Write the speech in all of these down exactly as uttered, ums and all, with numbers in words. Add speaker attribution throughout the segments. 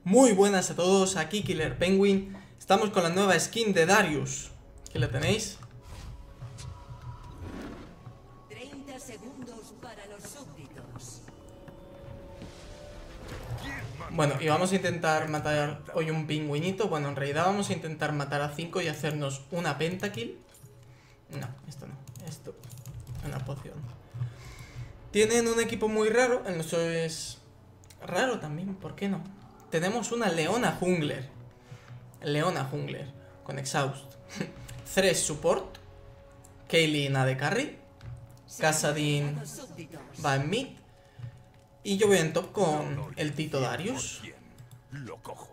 Speaker 1: Muy buenas a todos, aquí Killer Penguin. Estamos con la nueva skin de Darius. Aquí la tenéis.
Speaker 2: treinta segundos para los súbditos.
Speaker 1: Bueno, y vamos a intentar matar hoy un pingüinito. Bueno, en realidad vamos a intentar matar a cinco y hacernos una pentakill. No, esto no, esto una poción. Tienen un equipo muy raro, el nuestro es raro también, ¿por qué no? Tenemos una Leona Jungler. Leona Jungler con Exhaust. Thresh Support. Kaylin A D Carry. Kassadin va en mid. Y yo voy en top con el Tito Darius.
Speaker 3: Lo cojo.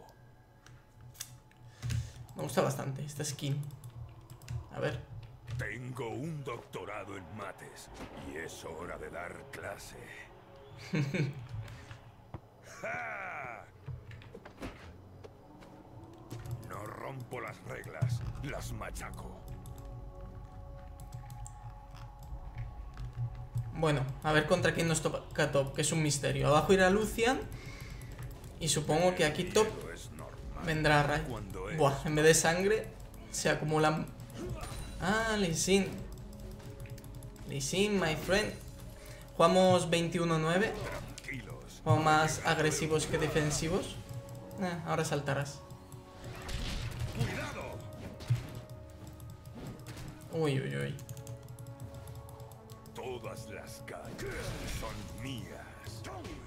Speaker 1: Me gusta bastante esta skin. A ver.
Speaker 3: Tengo un doctorado en mates y es hora de dar clase. ¡Ja! No rompo las reglas, las machaco.
Speaker 1: Bueno, a ver contra quién nos toca top, que es un misterio. Abajo irá Lucian. Y supongo que aquí top vendrá Ray. Buah, en vez de sangre se acumulan. Ah, Lee Sin. Lee Sin, my friend. Jugamos veintiuno nueve. Jugamos más agresivos que defensivos. Eh, ahora saltarás. Uy, uy, uy.
Speaker 3: Todas las calles son mías.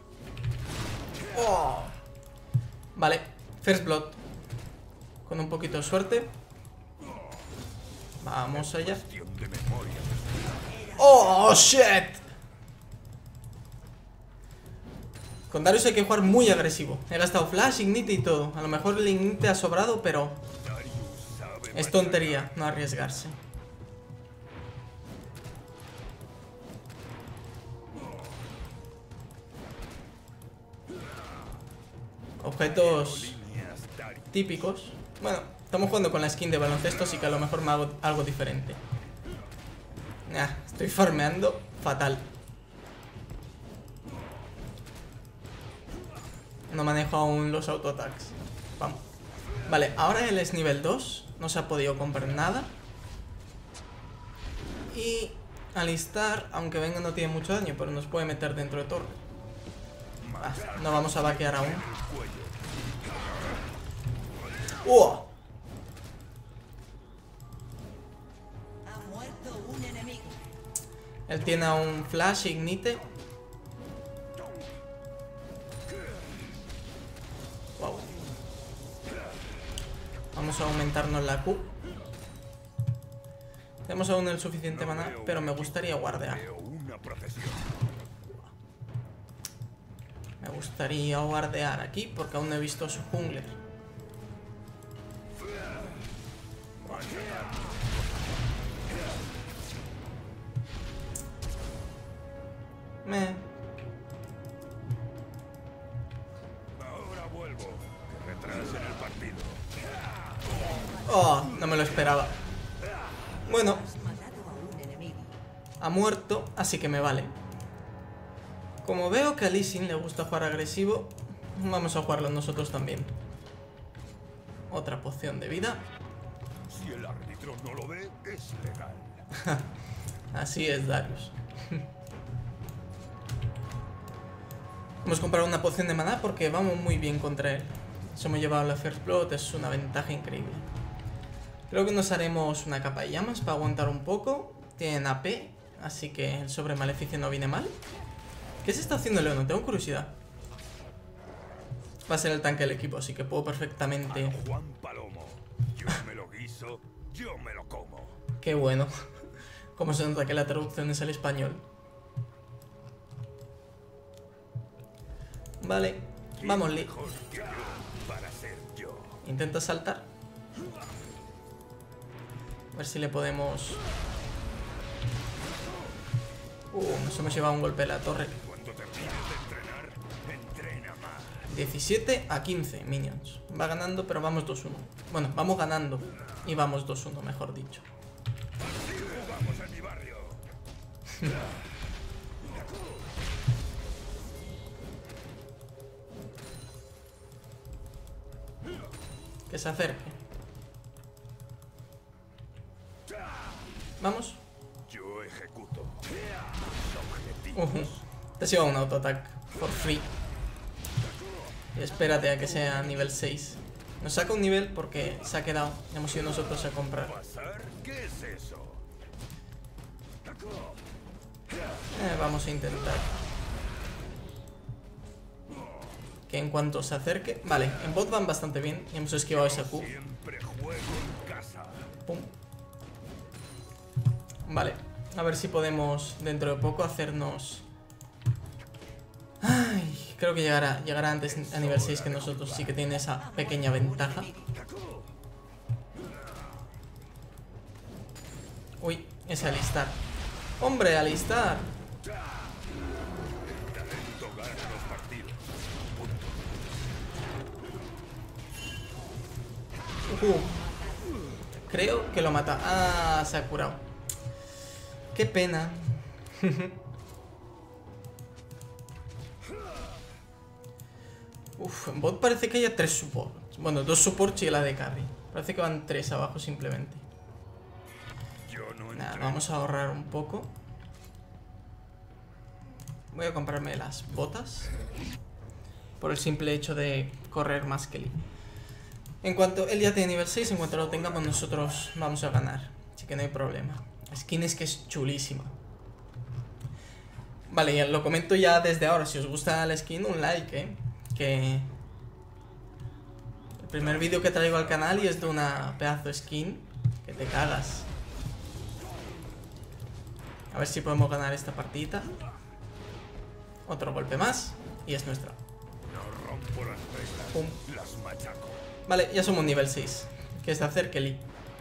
Speaker 1: Oh. Vale, First Blood. Con un poquito de suerte. Vamos allá. ¡Oh, shit! Con Darius hay que jugar muy agresivo. He gastado flash, ignite y todo. A lo mejor el ignite ha sobrado, pero es tontería no arriesgarse. Objetos típicos. Bueno, estamos jugando con la skin de baloncesto, así que a lo mejor me hago algo diferente. Ah, estoy farmeando fatal. No manejo aún los autoattacks. Vamos. Vale, ahora él es nivel dos. No se ha podido comprar nada. Y Alistar, aunque venga, no tiene mucho daño, pero nos puede meter dentro de torre. Ah, no vamos a vaquear aún. ¡Uh!
Speaker 2: Ha muerto un enemigo.
Speaker 1: Él tiene un flash ignite. Wow. Vamos a aumentarnos la Q. Tenemos aún el suficiente maná, pero me gustaría guardear. Me gustaría guardear aquí porque aún no he visto su jungler. Me.
Speaker 3: Ahora vuelvo. Que retrasen el partido.
Speaker 1: Oh, no me lo esperaba. Bueno, ha muerto, así que me vale. Como veo que a Lee Sin le gusta jugar agresivo, vamos a jugarlo nosotros también. Otra poción de vida.
Speaker 3: Si el árbitro no lo ve, es legal.
Speaker 1: Así es, Darius. Hemos comprado una poción de maná porque vamos muy bien contra él. Se hemos llevado la First Blood, es una ventaja increíble. Creo que nos haremos una capa de llamas para aguantar un poco. Tienen A P, así que el sobre maleficio no viene mal. ¿Qué se está haciendo León? Tengo curiosidad. Va a ser el tanque del equipo, así que puedo perfectamente...
Speaker 3: A Juan Palomo. Yo me lo guiso, yo me lo como.
Speaker 1: Qué bueno. Como se nota que la traducción es al español. Vale, vamos, Lee.
Speaker 3: Para ser yo.
Speaker 1: Intenta saltar. A ver si le podemos... Uh, nos hemos llevado un golpe de la torre.
Speaker 3: Cuando termines de entrenar, entrena más.
Speaker 1: diecisiete a quince, minions. Va ganando, pero vamos dos uno. Bueno, vamos ganando. Y vamos dos uno, mejor dicho.
Speaker 3: Vamos a mi barrio.
Speaker 1: Que se acerque. Vamos.
Speaker 3: Yo ejecuto.
Speaker 1: Uh -huh. Te has llevado un autoataque for free. Y espérate a que sea nivel seis. Nos saca un nivel porque se ha quedado. Hemos ido nosotros a comprar.
Speaker 3: ¿Qué es eso?
Speaker 1: Eh, vamos a intentar que en cuanto se acerque... Vale, en bot van bastante bien. Y hemos esquivado esa Q. Pum. Vale, a ver si podemos dentro de poco hacernos... Ay, creo que llegará, llegará antes a nivel seis que nosotros. Sí que tiene esa pequeña ventaja. Uy, ese Alistar. ¡Hombre, Alistar! Uh, creo que lo mata. Ah, se ha curado. Qué pena. Uf, en bot parece que haya tres supports. Bueno, dos supports y la de carry. Parece que van tres abajo simplemente. Nada, vamos a ahorrar un poco. Voy a comprarme las botas. Por el simple hecho de correr más que Lee. En cuanto él ya tiene nivel seis, en cuanto lo tengamos nosotros vamos a ganar. Así que no hay problema. La skin es que es chulísima. Vale, ya lo comento ya desde ahora. Si os gusta la skin, un like, eh. Que... El primer vídeo que traigo al canal y es de una pedazo de skin que te cagas. A ver si podemos ganar esta partida. Otro golpe más y es nuestra. Pum. Vale, ya somos nivel seis. Que se acerque Lee.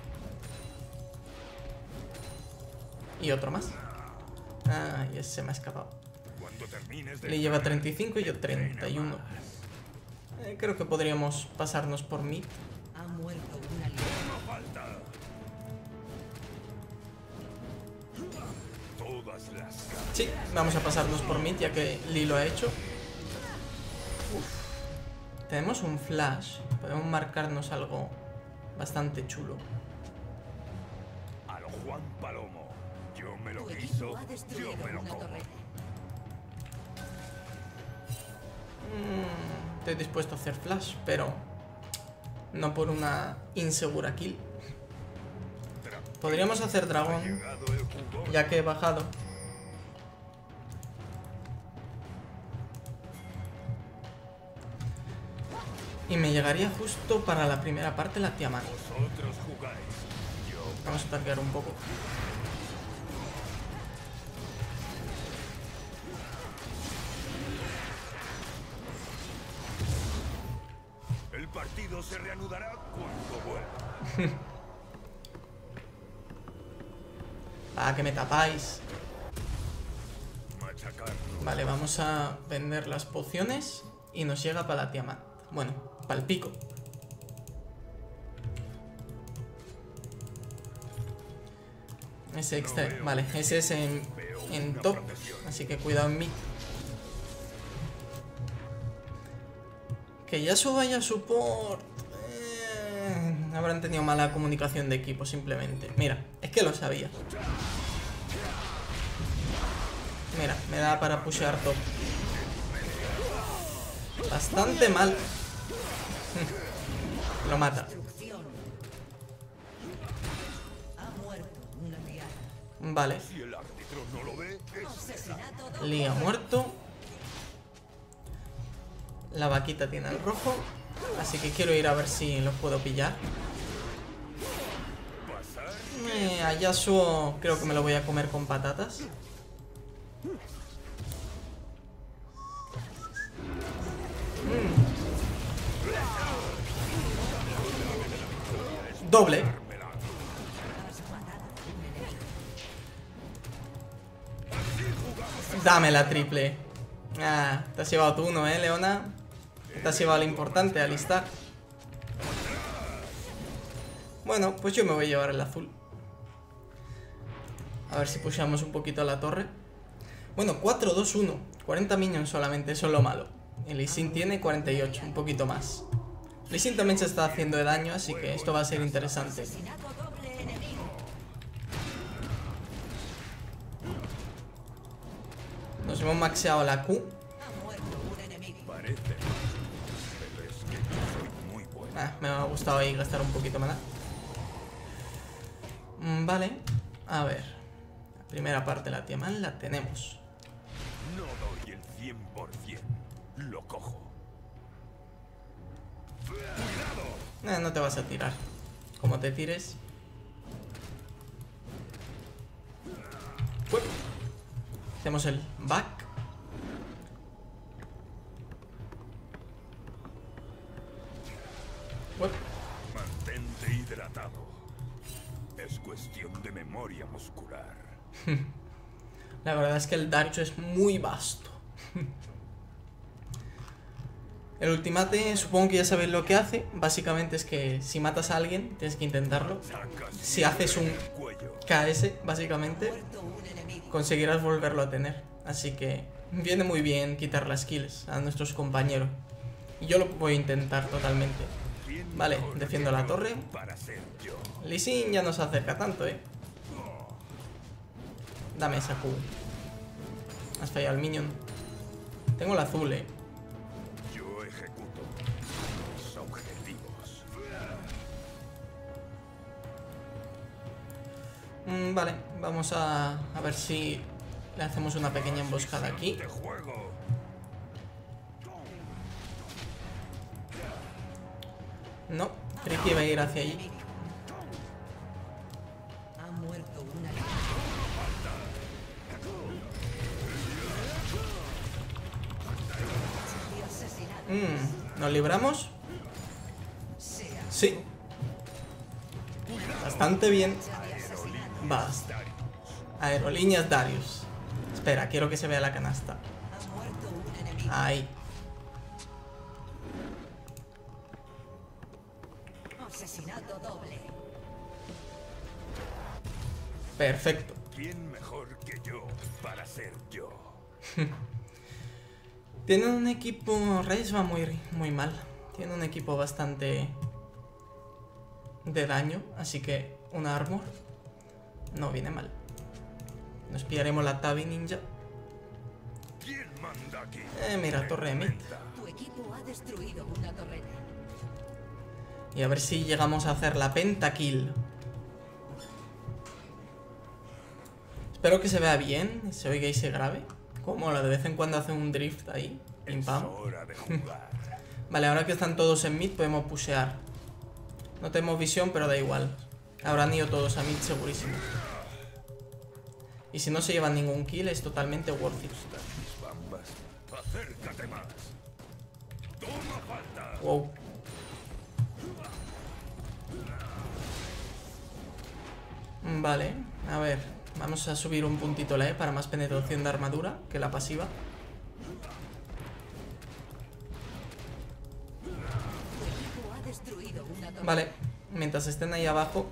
Speaker 1: Y otro más. Ah, y ese se me ha escapado. Lee lleva treinta y cinco y yo treinta y uno. Eh, creo que podríamos pasarnos por mid.
Speaker 2: Ha muerto una leona.
Speaker 1: Sí, vamos a pasarnos por mid ya que Lee lo ha hecho. Uf. Tenemos un flash. Podemos marcarnos algo bastante chulo.
Speaker 3: A lo Juan Palomo. Yo me lo quiso, yo me lo como.
Speaker 1: Mm, estoy dispuesto a hacer flash, pero no por una insegura kill. Podríamos hacer dragón, ya que he bajado. Y me llegaría justo para la primera parte la Tiamat. Vamos a targear un poco.
Speaker 3: El partido se reanudará cuando vuelva.
Speaker 1: Ah, que me tapáis. Vale, vamos a vender las pociones y nos llega para la Tiamat. Bueno, para el pico. Ese extra, vale, ese es en, en top, así que cuidado en mí. Que Yasuo vaya a support. Eh, habrán tenido mala comunicación de equipo simplemente. Mira, es que lo sabía. Mira, me da para pushear top. Bastante mal. Lo mata. Vale. Lee ha muerto. La vaquita tiene el rojo. Así que quiero ir a ver si los puedo pillar. Eh, a Yasuo creo que me lo voy a comer con patatas. Mm. Doble. Dame la triple. Ah, te has llevado tú uno, eh, Leona. Te has llevado lo importante, Alistar. Bueno, pues yo me voy a llevar el azul. A ver si pushamos un poquito a la torre. Bueno, cuatro, dos, uno. cuarenta minions solamente, eso es lo malo. El Lee Sin tiene cuarenta y ocho, un poquito más. Lee Sin también se está haciendo de daño, así que esto va a ser interesante. Nos hemos maxeado la Q. Ah, me ha gustado ahí gastar un poquito más. Mm, vale, a ver. La primera parte de la Tiamat la tenemos.
Speaker 3: No doy el cien por cien. Lo cojo.
Speaker 1: Eh, no te vas a tirar. Como te tires. Uy. Hacemos el back. Uy.
Speaker 3: Mantente hidratado. Es cuestión de memoria muscular.
Speaker 1: La verdad es que el Darius es muy vasto. El ultimate, supongo que ya sabéis lo que hace. Básicamente es que si matas a alguien, tienes que intentarlo. Si haces un K S, básicamente, conseguirás volverlo a tener. Así que viene muy bien quitar las kills a nuestros compañeros. Y yo lo voy a intentar totalmente. Vale, defiendo la torre. Lee Sin ya no se acerca tanto, eh. Dame esa Q. Has fallado el minion. Tengo el azul, eh.
Speaker 3: Yo ejecuto mis objetivos.
Speaker 1: Mm, vale, vamos a, a ver si le hacemos una pequeña emboscada aquí.
Speaker 3: Te juego.
Speaker 1: No, creí que iba a ir hacia allí.
Speaker 2: Ha muerto una
Speaker 1: Mm, ¿nos libramos? Sí. Bastante bien. Basta. Aerolíneas Darius. Espera, quiero que se vea la canasta. Ahí.
Speaker 2: asesinato doble.
Speaker 1: Perfecto.
Speaker 3: ¿Quién mejor que yo para ser yo?
Speaker 1: Tienen un equipo... Reyes va muy, muy mal. Tiene un equipo bastante... de daño, así que una armor no viene mal. Nos pillaremos la Tabi Ninja.
Speaker 3: ¿Quién manda aquí?
Speaker 1: Eh, mira, torre de mid.
Speaker 2: Tu equipo ha destruido una torreta.
Speaker 1: Y a ver si llegamos a hacer la pentakill. Espero que se vea bien, se oiga y se grabe. Como la de vez en cuando hace un drift ahí. Pim
Speaker 3: Es
Speaker 1: pam.
Speaker 3: hora de jugar.
Speaker 1: Vale, ahora que están todos en mid podemos pushear. No tenemos visión, pero da igual. Habrán ido todos a mid segurísimo. Y si no se llevan ningún kill es totalmente worth it.
Speaker 3: Mis bambas. Acércate más. Toma falta.
Speaker 1: Wow. Vale, a ver. Vamos a subir un puntito la E para más penetración de armadura que la pasiva.
Speaker 2: Tu equipo ha destruido una torreta.
Speaker 1: Vale, mientras estén ahí abajo.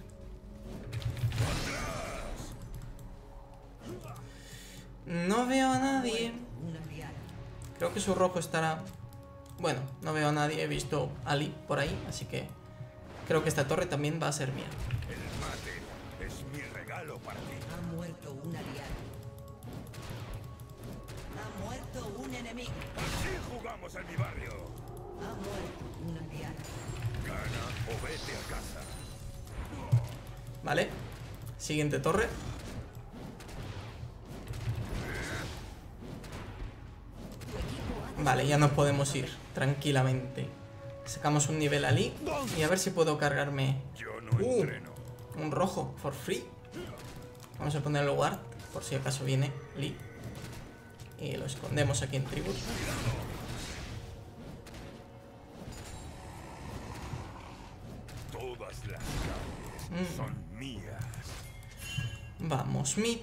Speaker 1: No veo a nadie.
Speaker 2: Una aliada.
Speaker 1: Creo que su rojo estará... Bueno, no veo a nadie, he visto a Lee por ahí, así que creo que esta torre también va a ser mía.
Speaker 3: El mate es mi regalo para ti.
Speaker 2: Ha muerto un aliado. Ha muerto un enemigo.
Speaker 3: Así jugamos en mi barrio.
Speaker 2: Ha muerto un aliado.
Speaker 3: Gana o vete a casa.
Speaker 1: Vale, siguiente torre.
Speaker 2: Tu equipo ha
Speaker 1: Vale, ya nos podemos ir tranquilamente. Sacamos un nivel a Lee y a ver si puedo cargarme
Speaker 3: Yo no
Speaker 1: Uh.
Speaker 3: entreno.
Speaker 1: un rojo for free. Vamos a ponerlo guard por si acaso viene Lee. Y lo escondemos aquí en tribus.
Speaker 3: Todas las calles
Speaker 1: Mm.
Speaker 3: son mías.
Speaker 1: Vamos, mid.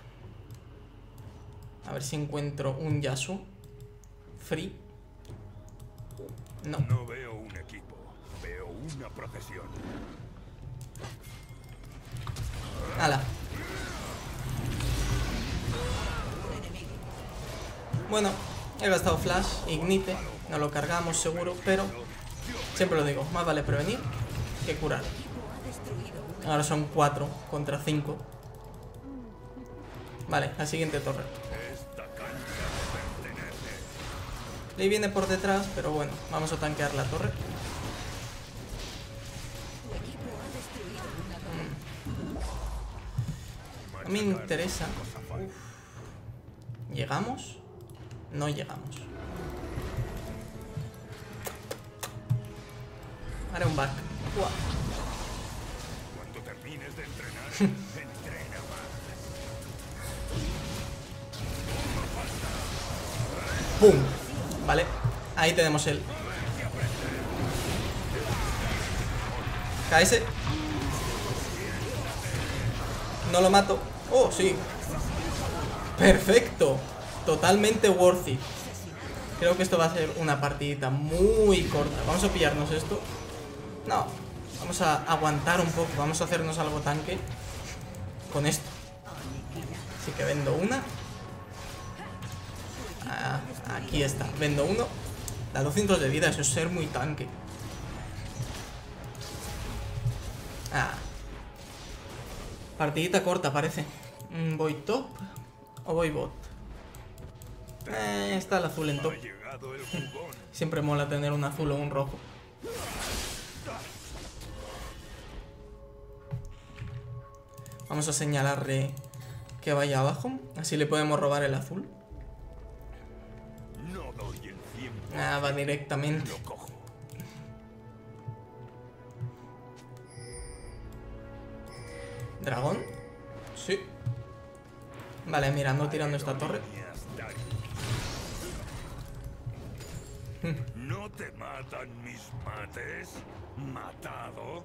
Speaker 1: A ver si encuentro un Yasuo. Free. No.
Speaker 3: No veo un equipo, veo una procesión.
Speaker 1: Ala. Bueno, he gastado flash, ignite. No lo cargamos seguro, pero Siempre lo digo, más vale prevenir que curar. Ahora son cuatro contra cinco. Vale, la siguiente torre. Lee viene por detrás, pero bueno, vamos a tanquear la torre. Mm. A mí me interesa. Uf. ¿Llegamos? No llegamos. Haré un back. Uah.
Speaker 3: Cuando termines de entrenar, entrena más.
Speaker 1: ¡Pum! Vale, ahí tenemos el K S. No lo mato. Oh, sí. Perfecto. Totalmente worth it. Creo que esto va a ser una partidita muy corta. Vamos a pillarnos esto. No, vamos a aguantar un poco. Vamos a hacernos algo tanque con esto. Así que vendo una. Ah, aquí está, vendo uno. Da doscientos de vida, eso es ser muy tanque. Ah. Partidita corta parece. ¿Voy top o voy bot? Eh, está el azul en top. Siempre mola tener un azul o un rojo. Vamos a señalarle que vaya abajo. Así le podemos robar el azul. Ah, va directamente. ¿Dragón? Sí. Vale, mira, ando tirando esta torre.
Speaker 3: ¿No te matan mis mates? ¿Matado?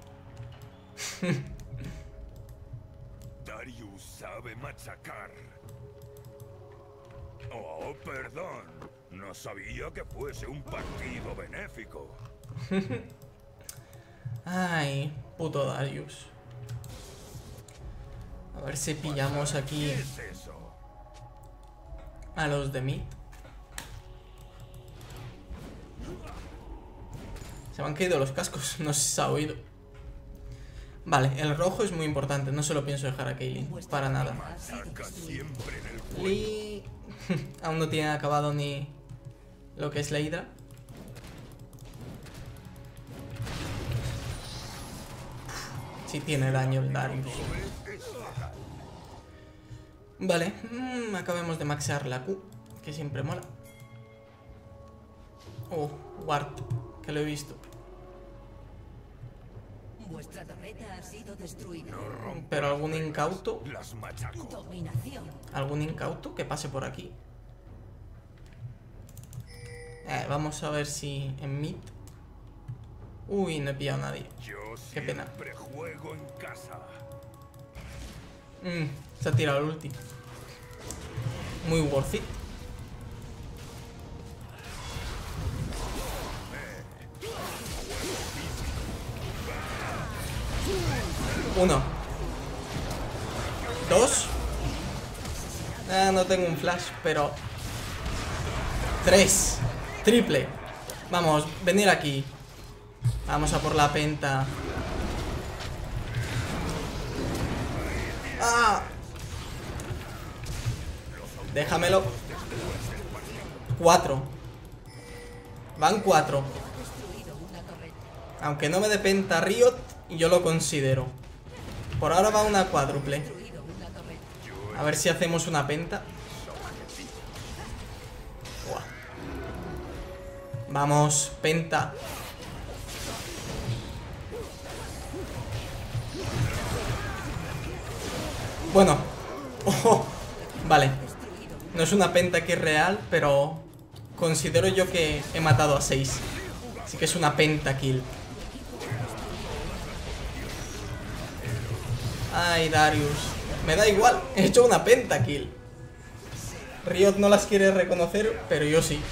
Speaker 3: Darius sabe machacar. Oh, perdón. No sabía que fuese un partido benéfico.
Speaker 1: Ay, puto Darius. A ver si pillamos aquí a los de mid. Se me han caído los cascos, no sé si se ha oído. Vale, el rojo es muy importante, no se lo pienso dejar a Caitlyn, para nada. Y... aún no tiene acabado ni lo que es la Hydra. Sí tiene daño el Darius. Vale, mmm, acabemos de maxear la Q, que siempre mola. Oh, Ward, que lo he visto.
Speaker 2: Vuestra torreta ha sido destruida.
Speaker 1: Pero algún incauto.
Speaker 3: Las machaco.
Speaker 2: Dominación.
Speaker 1: ¿Algún incauto que pase por aquí? Eh, vamos a ver si en mid. Uy, no he pillado a nadie.
Speaker 3: Yo
Speaker 1: Qué pena.
Speaker 3: siempre juego en casa.
Speaker 1: Mm, se ha tirado el ulti. Muy worth it. Uno. Dos. Ah, no tengo un flash, pero... Tres. Triple. Vamos, venir aquí. Vamos a por la penta. ¡Ah! Déjamelo. Cuatro. Van cuatro. Aunque no me dé penta Riot, yo lo considero. Por ahora va una cuádruple. A ver si hacemos una penta. Uah. Vamos, penta. Bueno. Oh, vale. No es una penta que es real, pero considero yo que he matado a seis. Así que es una pentakill. Ay, Darius. Me da igual, he hecho una pentakill. Riot no las quiere reconocer, pero yo sí.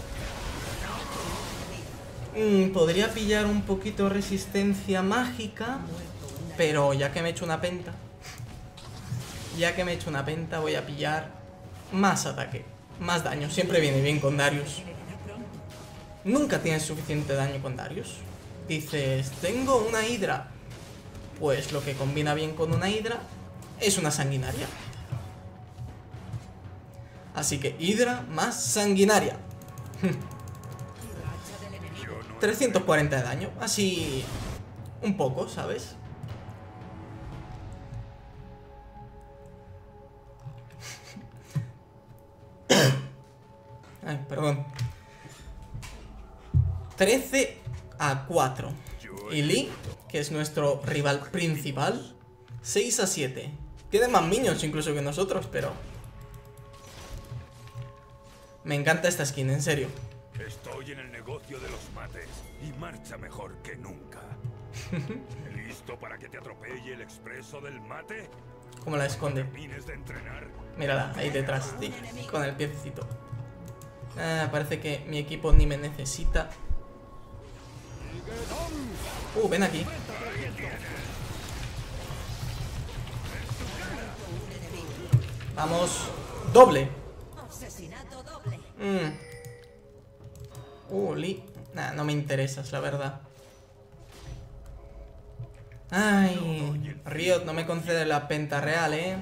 Speaker 1: Mm, podría pillar un poquito resistencia mágica, pero ya que me he hecho una penta, ya que me he hecho una penta, voy a pillar más ataque, más daño. Siempre viene bien con Darius. Nunca tienes suficiente daño con Darius. Dices, tengo una Hidra. Pues lo que combina bien con una Hidra es una sanguinaria. Así que Hidra más sanguinaria. trescientos cuarenta de daño. Así un poco, ¿sabes? Ay, perdón. trece a cuatro. Y Lee, que es nuestro rival principal, seis a siete. Tiene más minions incluso que nosotros, pero... me encanta esta skin, en serio.
Speaker 3: Estoy en el negocio de los mates y marcha mejor que nunca. ¿Listo para que te atropelle el expreso del mate?
Speaker 1: ¿Cómo la esconde?
Speaker 3: ¿Termines de entrenar?
Speaker 1: Mírala, ahí detrás, sí, con el piecito. Ah, parece que mi equipo ni me necesita. Uh, ven aquí. Vamos. Doble.
Speaker 2: Asesinato doble.
Speaker 1: Mm. Uh, Lee. Nah, no me interesas, la verdad. Ay, Riot no me concede la penta real, eh.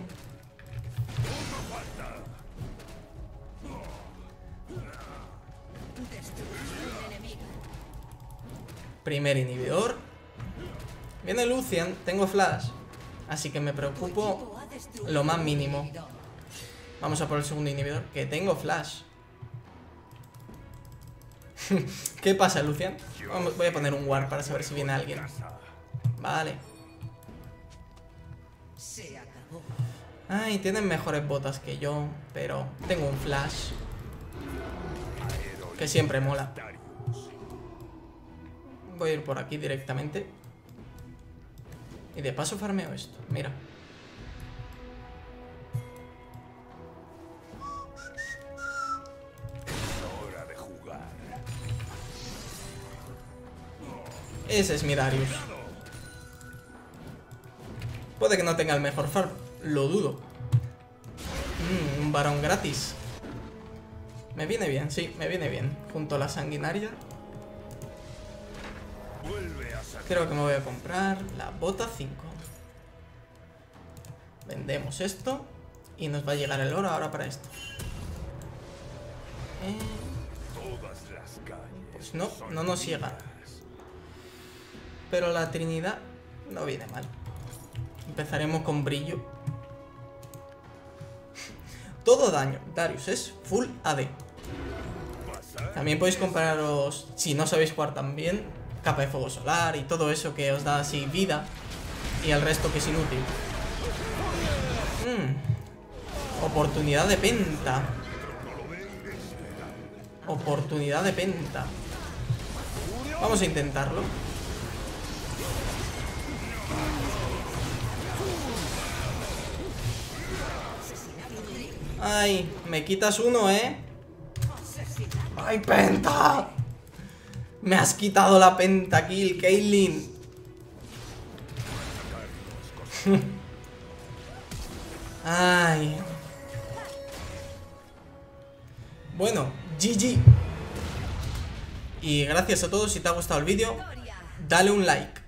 Speaker 1: Primer inhibidor. Viene Lucian, tengo flash, así que me preocupo lo más mínimo. Vamos a por el segundo inhibidor, que tengo flash. ¿Qué pasa, Lucian? Vamos, voy a poner un ward para saber si viene alguien. Vale.
Speaker 2: Se acabó.
Speaker 1: Ay, tienen mejores botas que yo, pero tengo un flash que siempre mola. Voy a ir por aquí directamente. Y de paso farmeo esto, mira.
Speaker 3: Hora de jugar.
Speaker 1: Ese es mi Darius. Puede que no tenga el mejor farm, lo dudo. Mm, un varón gratis. Me viene bien, sí, me viene bien. Junto a la sanguinaria.
Speaker 3: Vuelve a sacar.
Speaker 1: Creo que me voy a comprar la bota cinco. Vendemos esto y nos va a llegar el oro ahora para esto. Eh,
Speaker 3: Todas las calles.
Speaker 1: pues no,
Speaker 3: son
Speaker 1: no nos llega.
Speaker 3: mías.
Speaker 1: Pero la Trinidad no viene mal. Empezaremos con brillo. Todo daño. Darius es full A D.
Speaker 3: Pasar.
Speaker 1: También podéis compraros, si no sabéis jugar tan bien, capa de fuego solar y todo eso que os da así vida. Y el resto que es inútil. Mm. Oportunidad de penta. Oportunidad de penta. Vamos a intentarlo. Ay, me quitas uno, ¿eh? ¡Ay, penta! Me has quitado la pentakill, Caitlyn. Ay. Bueno, G G. Y gracias a todos, si te ha gustado el vídeo, dale un like.